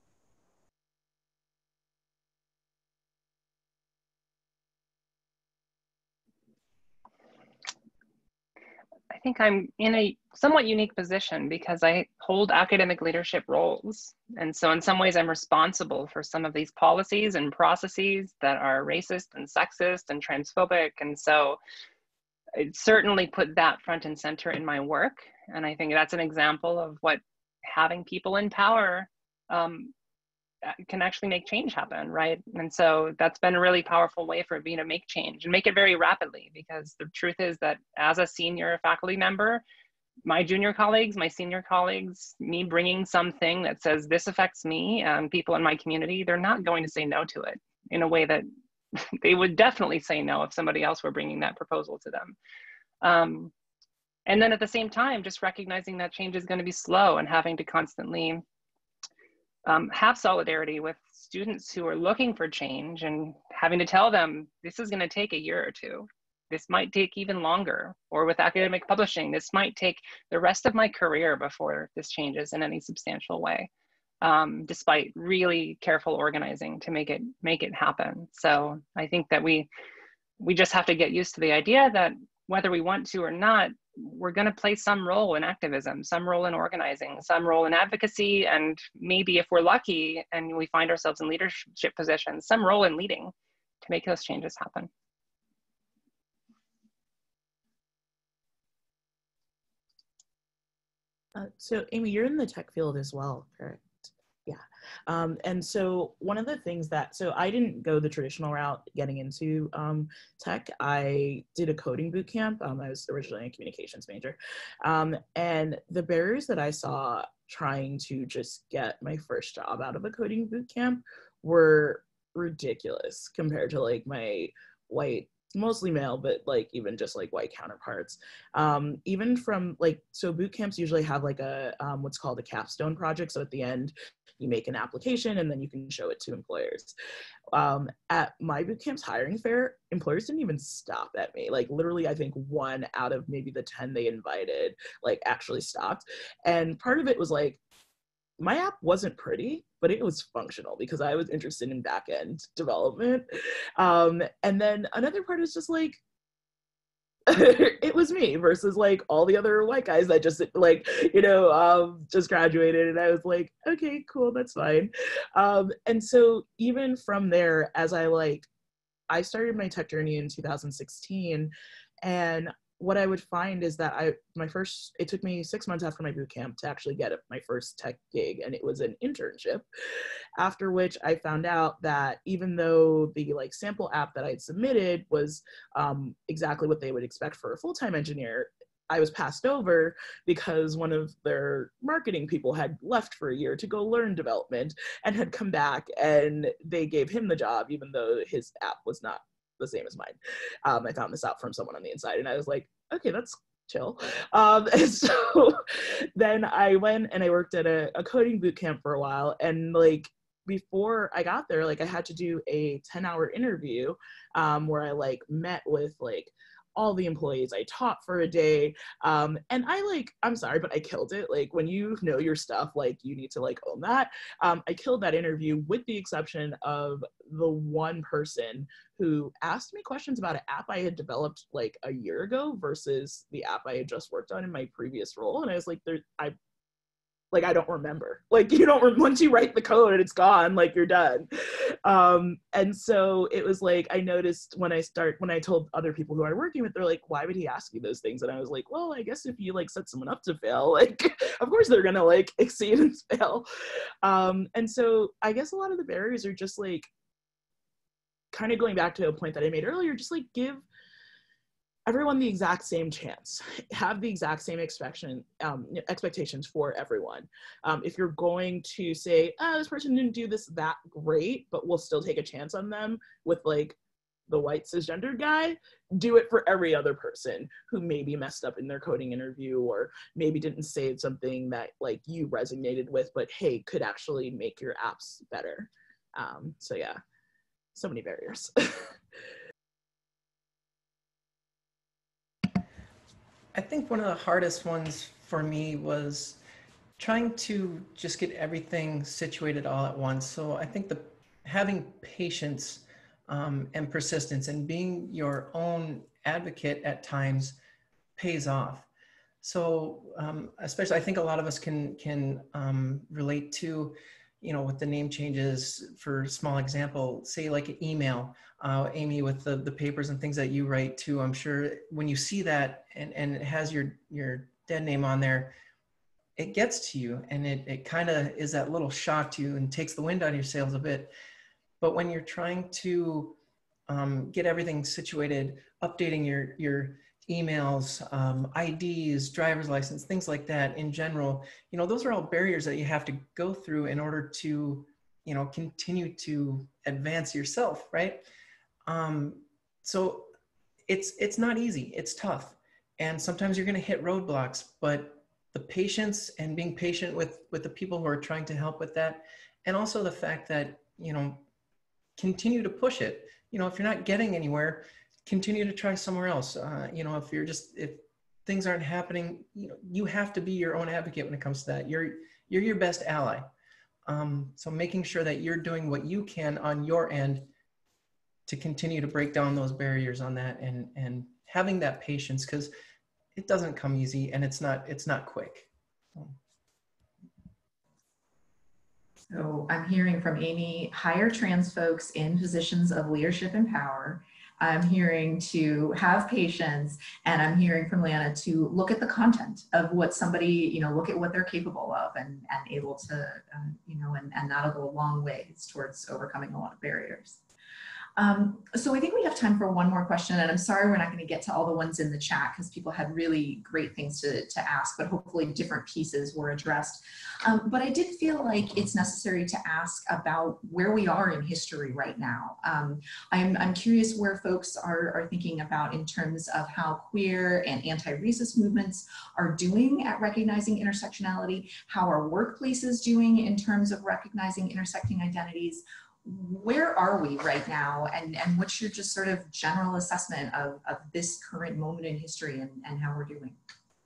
I think I'm in a somewhat unique position because I hold academic leadership roles. And so in some ways I'm responsible for some of these policies and processes that are racist and sexist and transphobic. And so I certainly put that front and center in my work. And I think that's an example of what having people in power can actually make change happen, right? And so that's been a really powerful way for me to make change and make it very rapidly, because the truth is that as a senior faculty member, my junior colleagues, my senior colleagues, me bringing something that says this affects me and people in my community, they're not going to say no to it in a way that they would definitely say no if somebody else were bringing that proposal to them. And then at the same time, just recognizing that change is going to be slow and having to constantly have solidarity with students who are looking for change, and having to tell them this is going to take a year or two. This might take even longer. Or with academic publishing, this might take the rest of my career before this changes in any substantial way, despite really careful organizing to make it happen. So I think that we just have to get used to the idea that whether we want to or not, we're going to play some role in activism, some role in organizing, some role in advocacy, and maybe if we're lucky and we find ourselves in leadership positions, some role in leading to make those changes happen. So Amy, you're in the tech field as well, correct? Yeah. And so one of the things so I didn't go the traditional route getting into tech. I did a coding boot camp. I was originally a communications major. And the barriers that I saw trying to just get my first job out of a coding boot camp were ridiculous compared to like my white, mostly male, but like even just like white counterparts. Even from like, so boot camps usually have like a what's called a capstone project. So at the end, you make an application and then you can show it to employers. At my boot camp's hiring fair, employers didn't even stop at me. Like literally, I think 1 out of maybe the 10 they invited like actually stopped. And part of it was like, my app wasn't pretty, but it was functional because I was interested in back-end development. And then another part is just like, it was me versus like all the other white guys that just like, just graduated. And I was like, okay, cool, that's fine. And so even from there, as I started my tech journey in 2016, and what I would find is that it took me 6 months after my boot camp to actually get my first tech gig, and it was an internship. After which I found out that even though the like sample app that I'd submitted was exactly what they would expect for a full-time engineer, I was passed over because one of their marketing people had left for a year to go learn development and had come back, and they gave him the job even though his app was not the same as mine. I found this out from someone on the inside, and I was like, okay, that's chill. And so then I went and I worked at a coding boot camp for a while, and like before I got there, like I had to do a 10-hour interview where I like met with like all the employees. I taught for a day. And I'm sorry, but I killed it. Like, when you know your stuff, like, you need to like own that. I killed that interview, with the exception of the one person who asked me questions about an app I had developed like a year ago versus the app I had just worked on in my previous role. And I was like, I don't remember. Like, you don't, once you write the code and it's gone, like, you're done. And so it was like, I noticed when I told other people who I were working with, they're like, why would he ask you those things? And I was like, well, I guess if you like set someone up to fail, like, of course they're gonna like exceed and fail. And so I guess a lot of the barriers are just like, kind of going back to a point that I made earlier, just like give everyone the exact same chance, have the exact same expectations for everyone. If you're going to say, oh, this person didn't do this that great, but we'll still take a chance on them with like the white cisgender guy, do it for every other person who maybe messed up in their coding interview, or maybe didn't say something that like you resonated with, but hey, could actually make your apps better. So yeah, so many barriers. I think one of the hardest ones for me was trying to just get everything situated all at once. So I think having patience and persistence and being your own advocate at times pays off. So especially, I think a lot of us can relate to, with the name changes. For small example, say like an email, Amy, with the papers and things that you write too, I'm sure when you see that and it has your dead name on there, it gets to you, and it kind of is that little shock to you and takes the wind out of your sails a bit. But when you're trying to get everything situated, updating your emails, IDs, driver's license, things like that in general, those are all barriers that you have to go through in order to, continue to advance yourself, right? So it's not easy, it's tough. And sometimes you're gonna hit roadblocks, but the patience and being patient with the people who are trying to help with that, and also the fact that, continue to push it. If you're not getting anywhere, continue to try somewhere else. If things aren't happening, you have to be your own advocate when it comes to that. You're your best ally. So making sure that you're doing what you can on your end to continue to break down those barriers on that, and having that patience, because it doesn't come easy and it's not quick. So I'm hearing from Amy, hire trans folks in positions of leadership and power. I'm hearing to have patience, and I'm hearing from Lianna to look at the content of what somebody, look at what they're capable of, and able to, and that'll go a long ways towards overcoming a lot of barriers. So I think we have time for one more question, and I'm sorry we're not going to get to all the ones in the chat because people had really great things to ask, but hopefully different pieces were addressed. But I did feel like it's necessary to ask about where we are in history right now. I'm curious where folks are thinking about in terms of how queer and anti-racist movements are doing at recognizing intersectionality, how are workplaces doing in terms of recognizing intersecting identities. Where are we right now, and what's your just sort of general assessment of this current moment in history and how we're doing?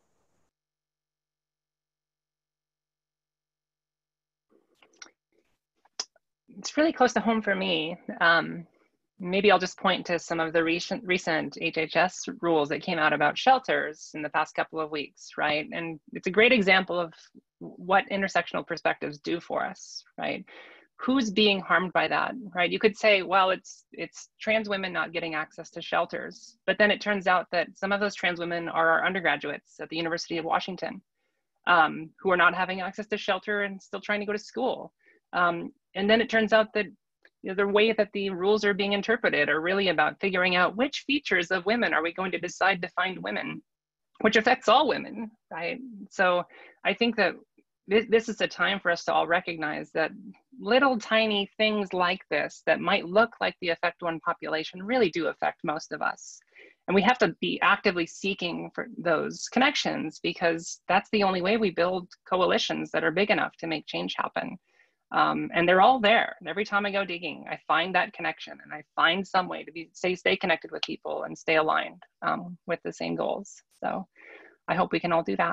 It's really close to home for me. Maybe I'll just point to some of the recent HHS rules that came out about shelters in the past couple of weeks, right? And it's a great example of what intersectional perspectives do for us, right? Who's being harmed by that, right? You could say, well, it's trans women not getting access to shelters, but then it turns out that some of those trans women are our undergraduates at the University of Washington, who are not having access to shelter and still trying to go to school. And then it turns out that the way that the rules are being interpreted are really about figuring out which features of women are we going to decide defined women, which affects all women, right? So I think that this is a time for us to all recognize that little tiny things like this that might look like the affect one population really do affect most of us. And we have to be actively seeking for those connections, because that's the only way we build coalitions that are big enough to make change happen. And they're all there. And every time I go digging, I find that connection, and I find some way to stay connected with people and stay aligned with the same goals. So I hope we can all do that.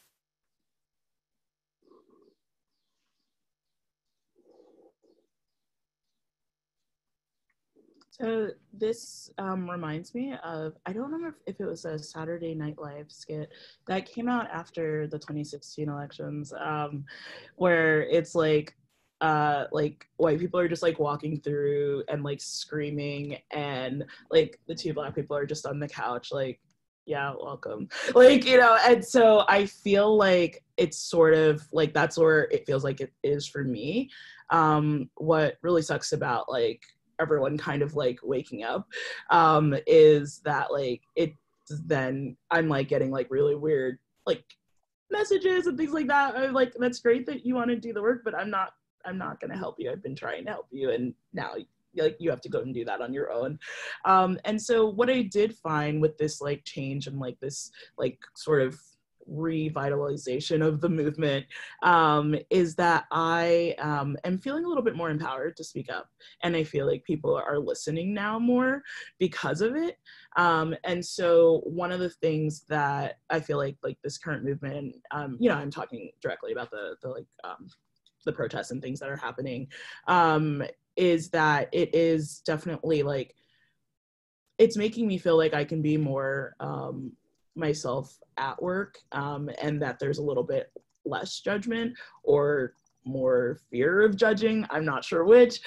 So this reminds me of, I don't remember if it was a Saturday Night Live skit that came out after the 2016 elections, where it's like white people are just like walking through and like screaming, and like the two Black people are just on the couch like, yeah, welcome. Like, you know, and so I feel like it's sort of like, that's where it feels like it is for me. What really sucks about like everyone kind of like waking up is that like it then I'm like getting like really weird like messages and things like that. I'm like, that's great that you want to do the work, but I'm not going to help you. I've been trying to help you, and now like you have to go and do that on your own. And so what I did find with this like change and like this like sort of revitalization of the movement is that I am feeling a little bit more empowered to speak up, and I feel like people are listening now more because of it. And so one of the things that I feel like this current movement, you know, I'm talking directly about the protests and things that are happening, is that it is definitely like, it's making me feel like I can be more myself at work, and that there's a little bit less judgment or more fear of judging, I'm not sure which,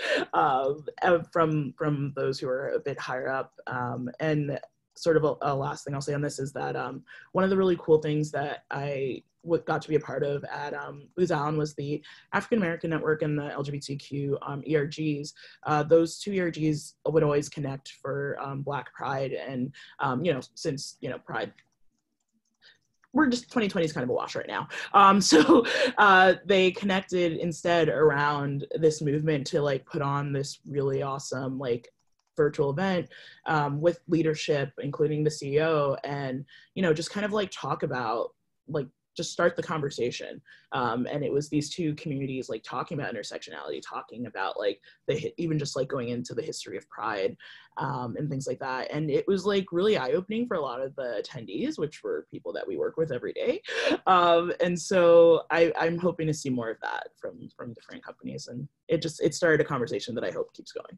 from those who are a bit higher up. And sort of a last thing I'll say on this is that one of the really cool things that I got to be a part of at Booz Allen was the African American Network and the LGBTQ ERGs. Those two ERGs would always connect for Black Pride, and you know, since you know Pride, we're just 2020 is kind of a wash right now. So they connected instead around this movement to like put on this really awesome like virtual event with leadership, including the CEO, and you know, just kind of like talk about like just start the conversation. And it was these two communities like talking about intersectionality, talking about like even just like going into the history of Pride and things like that. And it was like really eye-opening for a lot of the attendees, which were people that we work with every day. And so I'm hoping to see more of that from different companies. And it started a conversation that I hope keeps going.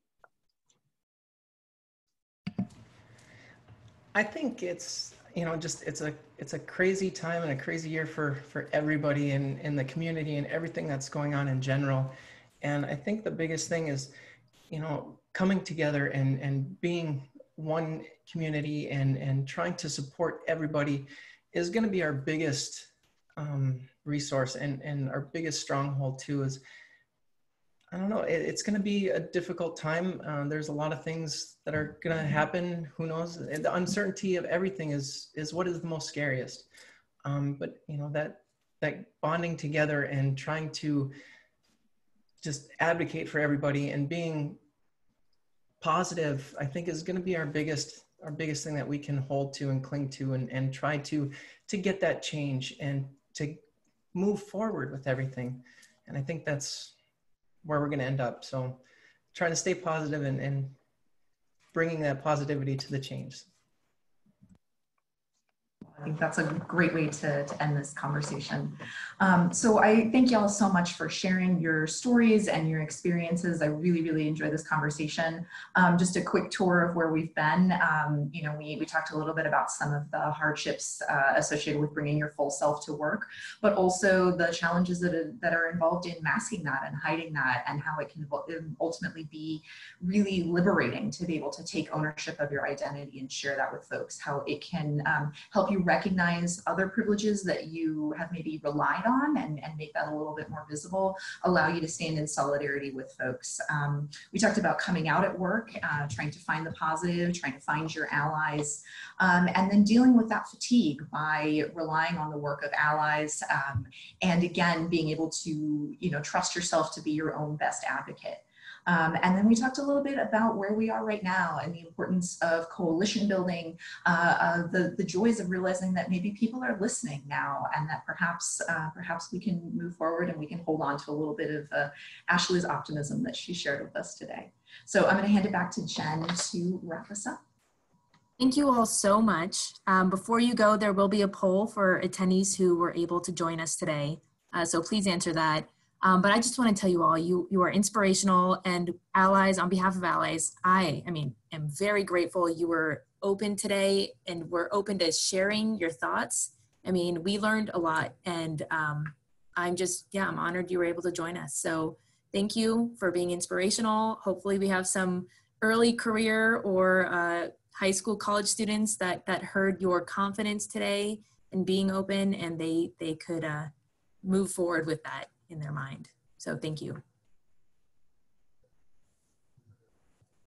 I think it's, you know, just it's a crazy time and a crazy year for everybody in the community and everything that's going on in general. And I think the biggest thing is, you know, coming together and being one community and trying to support everybody is going to be our biggest resource and our biggest stronghold too. Is, I don't know, it's going to be a difficult time. There's a lot of things that are going to happen. Who knows? And the uncertainty of everything is what is the most scariest. But you know, that bonding together and trying to just advocate for everybody and being positive, I think is going to be our biggest thing that we can hold to and cling to and try to get that change and to move forward with everything. And I think that's where we're going to end up. So trying to stay positive and bringing that positivity to the change. I think that's a great way to end this conversation. So I thank y'all so much for sharing your stories and your experiences. I really, really enjoyed this conversation. Just a quick tour of where we've been. You know, we talked a little bit about some of the hardships associated with bringing your full self to work, but also the challenges that are involved in masking that and hiding that, and how it can ultimately be really liberating to be able to take ownership of your identity and share that with folks, how it can help you recognize other privileges that you have maybe relied on and make that a little bit more visible, allow you to stand in solidarity with folks. We talked about coming out at work, trying to find the positive, trying to find your allies, and then dealing with that fatigue by relying on the work of allies, and again, being able to, you know, trust yourself to be your own best advocate. And then we talked a little bit about where we are right now and the importance of coalition building, the joys of realizing that maybe people are listening now, and that perhaps we can move forward and we can hold on to a little bit of Ashley's optimism that she shared with us today. So I'm going to hand it back to Jen to wrap us up. Thank you all so much. Before you go, there will be a poll for attendees who were able to join us today. So please answer that. But I just want to tell you all, you are inspirational, and allies, on behalf of allies, I am very grateful you were open today and we're open to sharing your thoughts. I mean, we learned a lot, and I'm honored you were able to join us. So thank you for being inspirational. Hopefully we have some early career or high school, college students that heard your confidence today in being open, and they could move forward with that in their mind. So thank you.